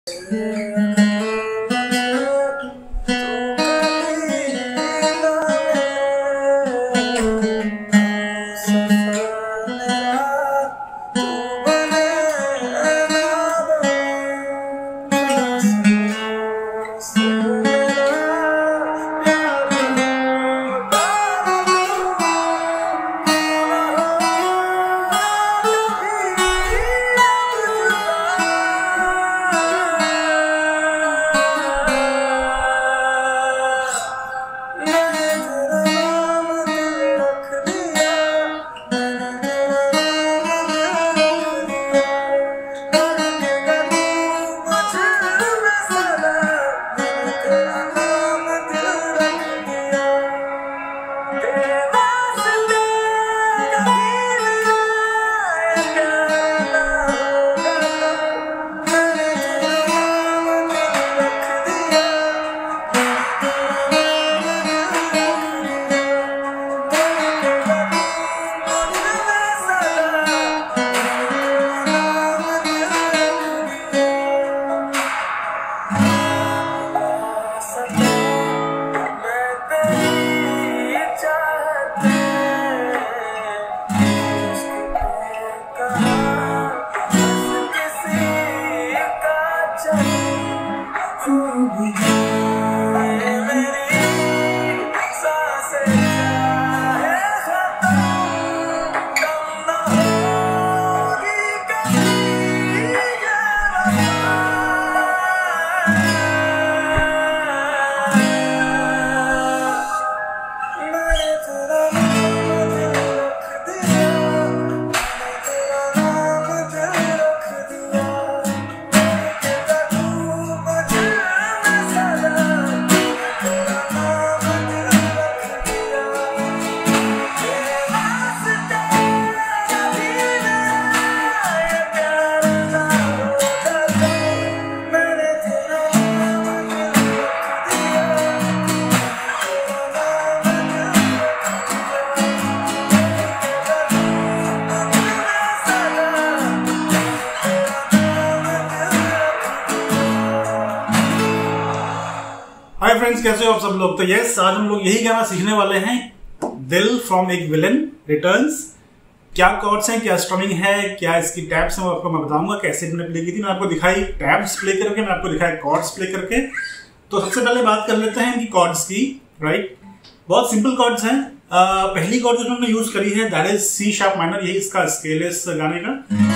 Hi friends, कैसे हो आप सब लोग। तो यस, आज हम लोग यही गाना सीखने वाले हैं, दिल फ्रॉम एक विलन रिटर्न्स। क्या कॉर्ड्स हैं, क्या स्ट्रमिंग है, क्या इसकी टैब्स हैं, वो आपको मैं बताऊंगा। कैसे मैंने प्ले की थी, मैं आपको दिखाई टैब्स प्ले करके, मैं आपको दिखाया कॉर्ड्स प्ले करके। तो सबसे पहले बात कर लेते हैं इनकी कॉर्ड्स की। राइट, बहुत सिंपल कॉर्ड्स हैं। पहली कॉर्ड जो हमने यूज करी है that is C sharp minor. यही इसका स्केल है इस गाने का।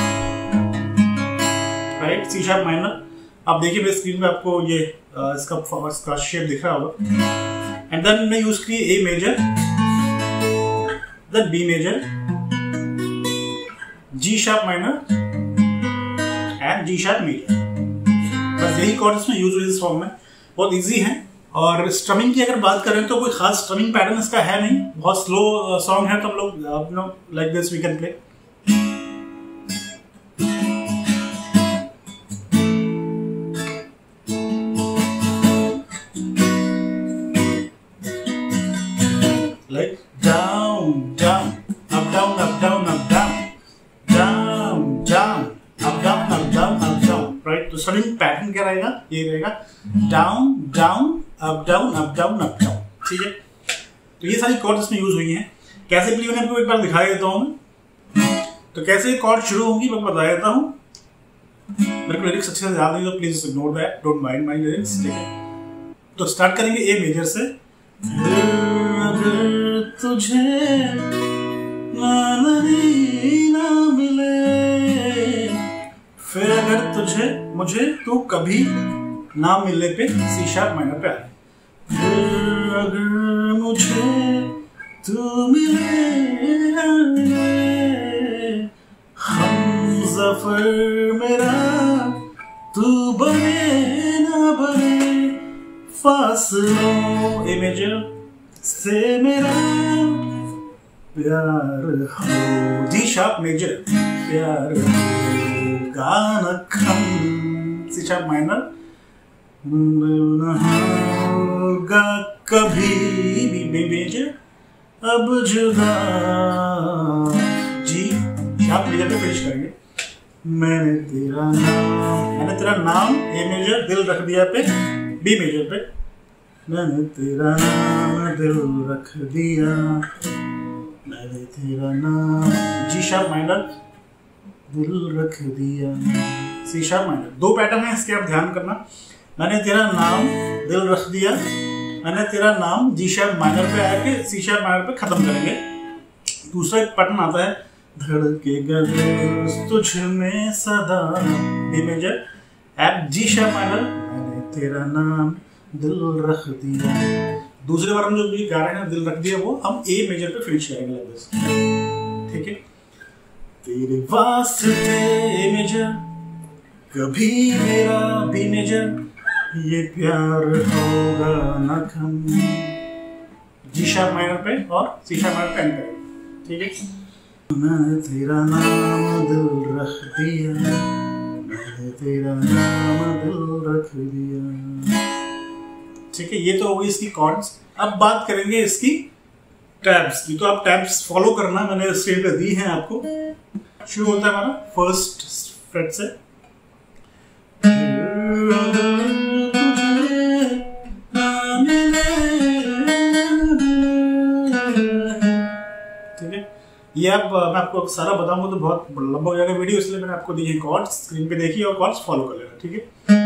Right, C sharp minor. आप देखिए मेरे स्क्रीन पे आपको ये इसका शेप दिख रहा होगा। एंड देन हमने यूज की A major, then B major, G sharp minor and G sharp major. बस यही कॉर्ड इसमें यूज हुई इस फॉर्म में। बहुत इजी है। और स्ट्रमिंग की अगर बात करें तो कोई खास स्ट्रमिंग पैटर्न इसका है नहीं। बहुत स्लो सॉन्ग है, तो हम लोग like this we can play. Like down, down, up, down, up, down, up, down, down, down, up, down, up, down, up, down. Right? तो स्ट्रमिंग पैटर्न क्या रहेगा? ये रहेगा down, down, up, down, up, down, up, down. ठीक है? तो ये सारी कॉर्ड्स इसमें यूज हुई हैं। कैसे प्ले होने आपको एक बार दिखा देता हूँ मैं। तो कैसे ये कॉर्ड शुरू होंगी मैं बता देता हूँ। मेरे को लिरिक्स अच्छे से याद नहीं, तो please ignore that, don't mind my lyrics. ठीक है? तो स्टार्ट करेंगे ए मेजर से। तुझे ना मिले, फिर अगर तुझे मुझे तू कभी ना मिले पे सी शार्प माइनर पे आए। फिर अगर मुझे तू मिले, हम ज़फ़र मेरा तू बने ना बने, फासलों ए मेजर से मेरा प्यार हो, जी शार्प मेजर, प्यार हो गाना खम, सी शार्प माइनर, होगा कभी बी मेजर, अब जुदा, जी शार्प मेजर पे फिनिश करेंगे। मैंने तेरा नाम ए मेजर, दिल रख दिया पे बी मेजर पे, मैंने तेरा नाम दिल रख दिया, मैंने तेरा नाम जी शार्प माइनर दिल रख दिया, सी शार्प माइनर। दो पैटर्न है इसके, आप ध्यान करना। मैंने तेरा नाम दिल रख दिया, मैंने तेरा नाम जी शार्प माइनर पे आके सी शार्प माइनर पे खत्म करेंगे। दूसरा एक पैटर्न आता है धड़केगा दिल तुझ में सदा, D major F G sharp minor, मैंने तेरा नाम दिल रख दिया। दूसरे बार हम जो भी गा रहे हैं दिल रख दिया, वो हम ए मेजर पे फिनिश करेंगे लगभग, ठीक है। तेरे वास्ते ए मेजर, कभी मेरा बी मेजर, ये प्यार होगा न कम, जी शार्प माइनर पे और सी शार्प माइनर पे एंड करेंगे, ठीक है। मैंने तेरा नाम दिल रख दिया, मैंने तेरा नाम दिल रख दिया, ठीक है। ये तो हो गई इसकी कॉर्ड्स। अब बात करेंगे इसकी टैब्स की। तो आप टैब्स फॉलो करना, मैंने स्क्रीन पे दी हैं आपको। शुरू होता है हमारा फर्स्ट फ्रेट से, ठीक है। ये आप मैं आपको सारा बताऊंगा तो बहुत लंबा हो जाएगा वीडियो, इसलिए मैंने आपको दी है कॉर्ड्स, स्क्रीन पे देखिए और कॉर्ड्स फॉलो कर लेना, ठीक है।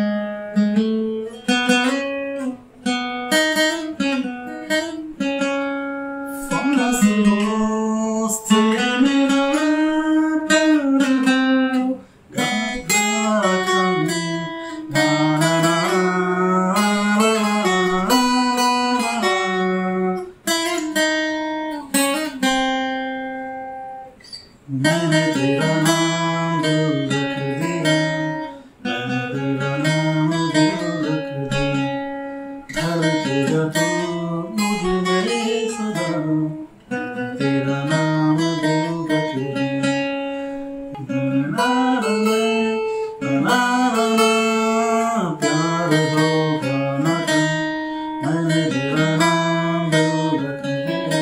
मैंने तेरा नाम दिल रख दिया, मैंने तेरा नाम दिल रख दिया, धड़केगा तू मुझ में सदा, मैंने तेरा नाम दिल रख दिया, प्यार होगा न कम, मैंने तेरा नाम दिल रख दिया,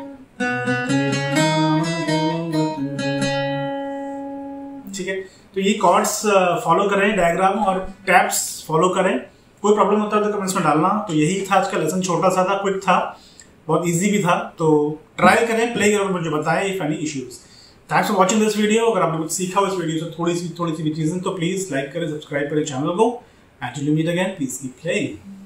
ठीक है। तो ये कॉर्ड्स फॉलो करें, डायग्राम और टैब्स फॉलो करें। कोई प्रॉब्लम होता है तो कमेंट्स में डालना। तो यही था आज का लेसन, छोटा सा था, क्विक था, बहुत इजी भी था। तो ट्राई करें, प्ले करें, मुझे बताएं if any issues. Thanks for watching this video. अगर आपने कुछ सीखा हो इस वीडियो से, थोड़ी सी भी चीजें, तो प्लीज लाइक करें, सब्सक्राइब करें चैनल को। And till we meet again, please keep playing.